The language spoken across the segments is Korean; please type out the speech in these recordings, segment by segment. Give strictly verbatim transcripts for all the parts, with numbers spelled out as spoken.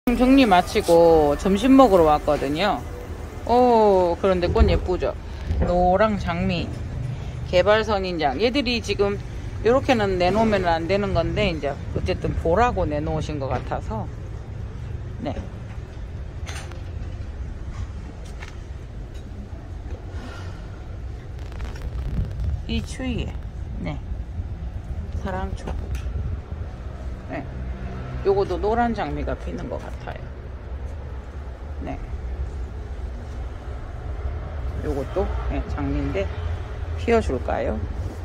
정리 마치고 점심 먹으러 왔거든요. 오, 그런데 꽃 예쁘죠? 노랑 장미, 개발선인장. 얘들이 지금 이렇게는 내놓으면 안 되는 건데 이제 어쨌든 보라고 내놓으신 것 같아서 네. 이 추위에 네. 사랑초. 네. 요것도 노란 장미가 피는 것 같아요. 네. 요것도 네, 장미인데 피워줄까요?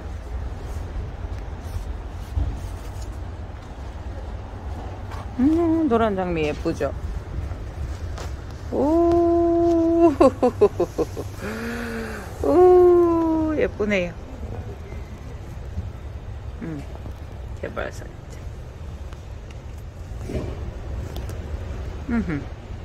음, 노란 장미 예쁘죠? 오, 오, 예쁘네요. 음, 개발선. 음흠.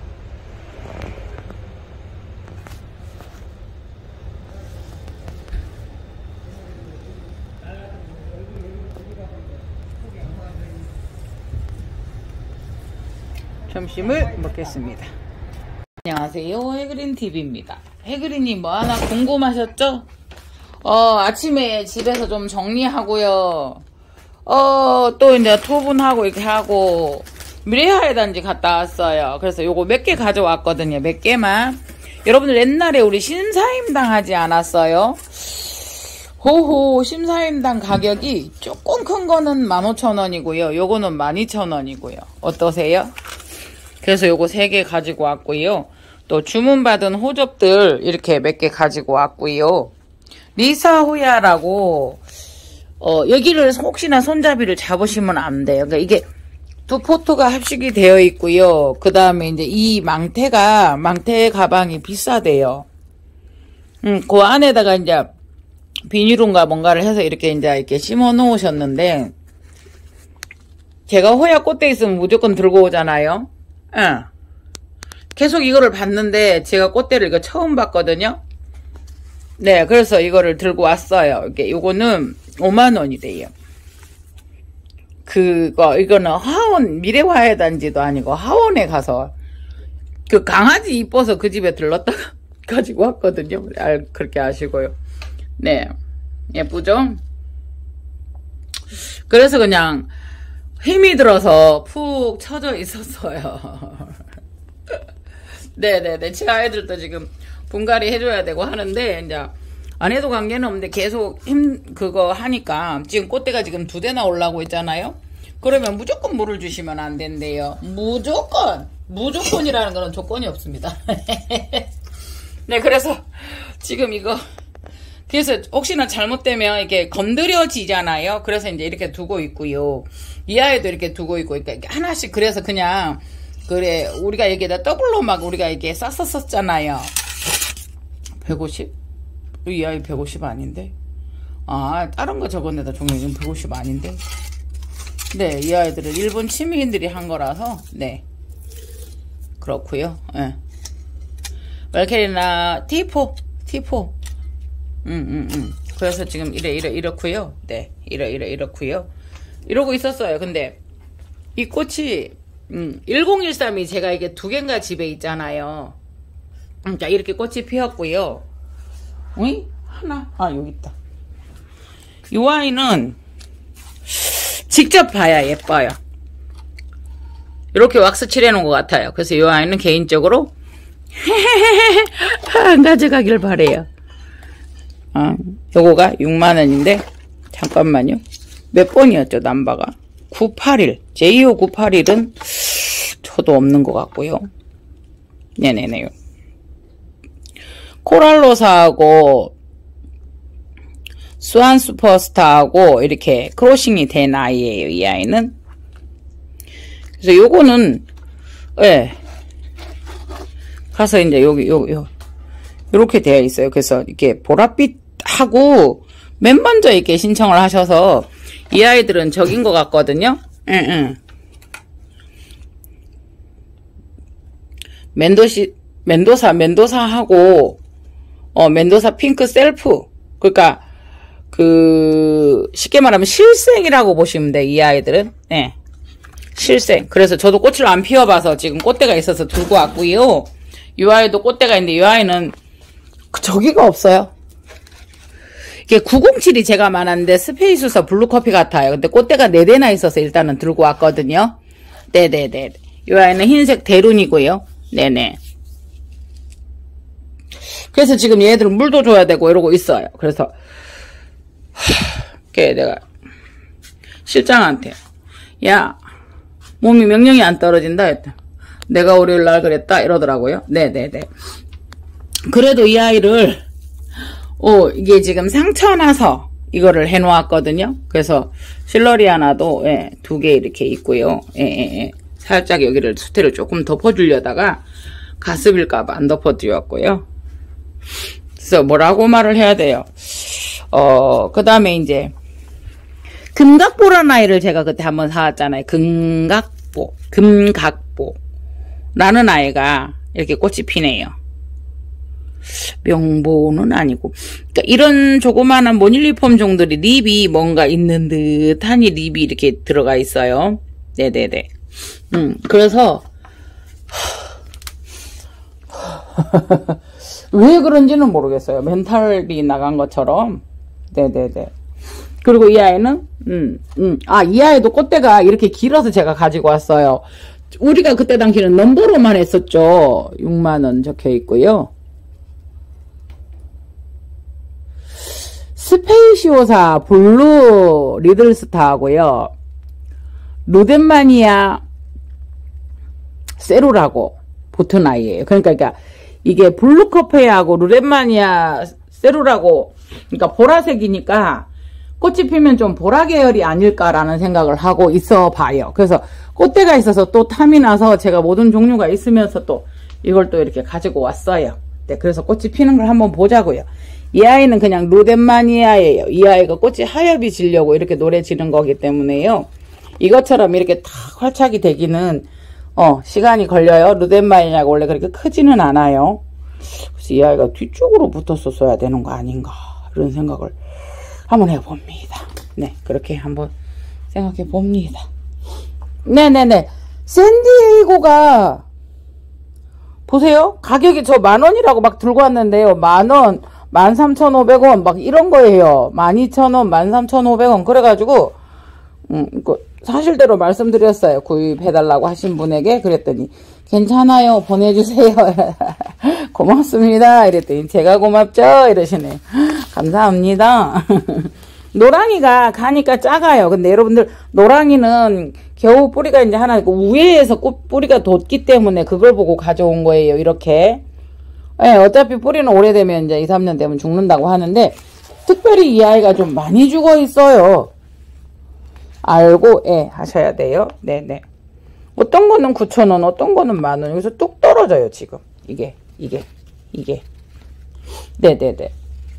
점심을 먹겠습니다. 안녕하세요, 해그린티비입니다. 해그린이 뭐 하나 궁금하셨죠? 어, 아침에 집에서 좀 정리하고요. 어, 또 이제 토분하고 이렇게 하고 미래하의 단지 갔다 왔어요. 그래서 요거 몇 개 가져왔거든요. 몇 개만. 여러분들 옛날에 우리 심사임당 하지 않았어요? 호호, 심사임당 가격이 조금 큰 거는 만 오천 원이고요. 요거는 만 이천 원이고요. 어떠세요? 그래서 요거 세 개 가지고 왔고요. 또 주문받은 호접들 이렇게 몇 개 가지고 왔고요. 리사호야라고 어, 여기를 혹시나 손잡이를 잡으시면 안 돼요. 그러니까 이게 두 포트가 합식이 되어 있고요. 그 다음에 이제 이 망태가, 망태 가방이 비싸대요. 음, 그 안에다가 이제 비닐인가 뭔가를 해서 이렇게 이제 이렇게 심어 놓으셨는데, 제가 호야 꽃대 있으면 무조건 들고 오잖아요. 응. 계속 이거를 봤는데, 제가 꽃대를 이거 처음 봤거든요. 네, 그래서 이거를 들고 왔어요. 이게, 요거는 오만 원이래요. 그거, 이거는 하원, 미래화해 단지도 아니고 하원에 가서 그 강아지 이뻐서 그 집에 들렀다가 가지고 왔거든요. 알, 그렇게 아시고요. 네. 예쁘죠? 그래서 그냥 힘이 들어서 푹 처져 있었어요. 네네네. 제 아이들도 지금 분갈이 해줘야 되고 하는데, 이제 안 해도 관계는 없는데 계속 힘 그거 하니까 지금 꽃대가 지금 두 대나 올라오고 있잖아요. 그러면 무조건 물을 주시면 안 된대요. 무조건 무조건이라는 거는 조건이 없습니다. 네, 그래서 지금 이거 그래서 혹시나 잘못되면 이게 건드려지잖아요. 그래서 이제 이렇게 두고 있고요. 이 아이도 이렇게 두고 있고, 그러니까 하나씩. 그래서 그냥 그래 우리가 여기다 더블로 막 우리가 이게 쌌었었잖아요. 백오십? 이 아이 백오십 아닌데? 아, 다른 거 적었네다. 종류 지금 백오십 아닌데? 네, 이 아이들은 일본 치미인들이 한 거라서, 네. 그렇구요. 예. 네. 왈케리나 티포, 티포. 음, 음, 음. 그래서 지금 이래, 이래, 이렇구요. 네. 이래, 이래, 이렇구요. 이러고 있었어요. 근데, 이 꽃이, 음, 천십삼이 제가 이게 두 개인가 집에 있잖아요. 음, 자, 이렇게 꽃이 피었고요. 어이? 하나? 아, 여기 있다. 이 아이는 직접 봐야 예뻐요. 이렇게 왁스 칠해놓은 것 같아요. 그래서 이 아이는 개인적으로 안 가져가길 바래요. 아, 요거가 육만 원인데 잠깐만요. 몇 번이었죠, 남바가? 구백팔십일. 제이오 구백팔십일은 저도 없는 것 같고요. 네네네. 코랄로사하고 수완 슈퍼스타하고 이렇게 크로싱이 된 아이예요, 이 아이는. 그래서 요거는, 예. 네. 가서 이제 여기, 요, 요, 요렇게 되어 있어요. 그래서 이렇게 보랏빛하고 맨 먼저 이렇게 신청을 하셔서 이 아이들은 적인 것 같거든요. 응, 응. 멘도시, 멘도사, 멘도사하고, 어, 멘도사 핑크 셀프. 그러니까, 그, 쉽게 말하면 실생이라고 보시면 돼, 이 아이들은. 네. 실생. 그래서 저도 꽃을 안 피워봐서 지금 꽃대가 있어서 들고 왔고요. 이 아이도 꽃대가 있는데 이 아이는 저기가 없어요. 이게 구공칠이 제가 많았는데 스페이스서 블루커피 같아요. 근데 꽃대가 네 대나 있어서 일단은 들고 왔거든요. 네네네. 이 아이는 흰색 대룬이고요. 네네. 그래서 지금 얘들 물도 줘야 되고 이러고 있어요. 그래서 걔 내가 실장한테 야 몸이 명령이 안 떨어진다 했다. 내가 월요일 날 그랬다 이러더라고요. 네네네. 그래도 이 아이를 어 이게 지금 상처 나서 이거를 해 놓았거든요. 그래서 실러리아나도 예, 두 개 이렇게 있고요. 예, 예, 예. 살짝 여기를 수태를 조금 덮어주려다가 가습일까봐 안 덮어드렸고요. 그래서 뭐라고 말을 해야 돼요. 어, 그 다음에 이제, 금각보라는 아이를 제가 그때 한번 사왔잖아요. 금각보, 금각보. 라는 아이가 이렇게 꽃이 피네요. 명보는 아니고. 그러니까 이런 조그마한 모닐리폼 종들이 립이 뭔가 있는 듯한 이 립이 이렇게 들어가 있어요. 네네네. 음, 그래서, 왜 그런지는 모르겠어요. 멘탈이 나간 것처럼. 네네네. 그리고 이 아이는, 음, 음. 아, 이 아이도 꽃대가 이렇게 길어서 제가 가지고 왔어요. 우리가 그때 당시에는 넘버로만 했었죠. 육만 원 적혀 있고요. 스페이시오사 블루 리들스타하고요. 루덴마니아 세루라고 붙은 아이예요. 그러니까, 그러니까 이게 블루커페하고 루덴마니아 세루라고, 그러니까 보라색이니까 꽃이 피면 좀 보라 계열이 아닐까라는 생각을 하고 있어 봐요. 그래서 꽃대가 있어서 또 탐이 나서 제가 모든 종류가 있으면서 또 이걸 또 이렇게 가지고 왔어요. 네, 그래서 꽃이 피는 걸 한번 보자고요. 이 아이는 그냥 루덴마니아예요. 이 아이가 꽃이 하엽이 지려고 이렇게 노래 지른 거기 때문에요. 이것처럼 이렇게 탁 활착이 되기는 어 시간이 걸려요. 루덴마니아가 원래 그렇게 크지는 않아요. 그래서 이 아이가 뒤쪽으로 붙었었어야 되는 거 아닌가 이런 생각을 한번 해봅니다. 네, 그렇게 한번 생각해 봅니다. 네네네. 샌디에이고가 보세요. 가격이 저 만원이라고 막 들고 왔는데요. 만원, 만 삼천오백 원 막 이런 거예요. 만 이천 원, 만 삼천오백 원 그래가지고 음, 그 사실대로 말씀드렸어요. 구입해달라고 하신 분에게. 그랬더니 괜찮아요. 보내주세요. 고맙습니다. 이랬더니 제가 고맙죠? 이러시네요. 감사합니다. 노랑이가 가니까 작아요. 근데 여러분들 노랑이는 겨우 뿌리가 이제 하나 있고 위에서 꽃 뿌리가 돋기 때문에 그걸 보고 가져온 거예요. 이렇게. 예, 네, 어차피 뿌리는 오래되면 이제 이, 삼 년 되면 죽는다고 하는데 특별히 이 아이가 좀 많이 죽어 있어요. 알고 예 하셔야 돼요. 네네. 어떤 거는 구천 원, 어떤 거는 만 원. 여기서 뚝 떨어져요, 지금. 이게, 이게, 이게. 네네네.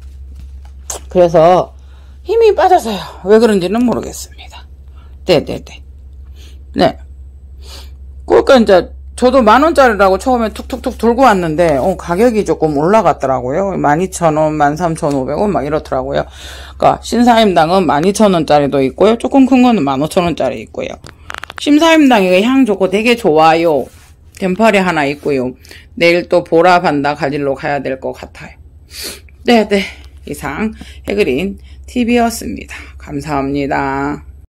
그래서 힘이 빠져서요. 왜 그런지는 모르겠습니다. 네네네. 네. 그러니까 이제 저도 만 원짜리라고 처음에 툭툭툭 들고 왔는데 어, 가격이 조금 올라갔더라고요. 만 이천 원, 만 삼천오백 원 막 이렇더라고요. 그러니까 신사임당은 만 이천 원짜리도 있고요. 조금 큰 거는 만 오천 원짜리 있고요. 심사임당 향 좋고 되게 좋아요. 덴팔이 하나 있고요. 내일 또 보라 반다 가지러 가야 될 것 같아요. 네네. 이상 해그린 티비였습니다. 감사합니다.